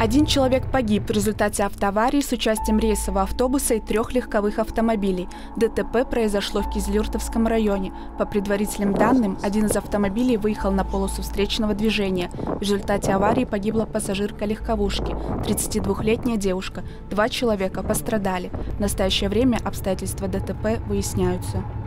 Один человек погиб в результате автоаварии с участием рейсового автобуса и 3 легковых автомобилей. ДТП произошло в Кизилюртовском районе. По предварительным данным, один из автомобилей выехал на полосу встречного движения. В результате аварии погибла пассажирка легковушки, 32-летняя девушка. 2 человека пострадали. В настоящее время обстоятельства ДТП выясняются.